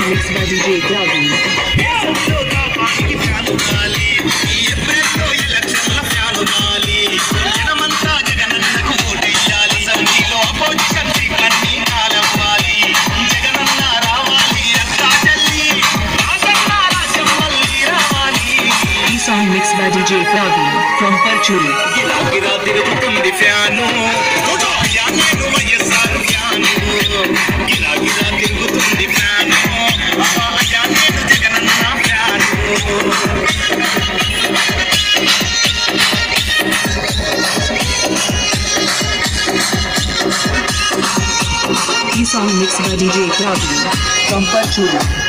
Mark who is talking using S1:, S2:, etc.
S1: mixed by DJ Gravy. Song mixed by DJ Gravy from Parchuri. Song mixed by DJ Gravy from Parchuri.